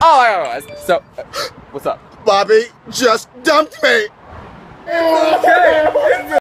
Oh, so, what's up? Bobby just dumped me.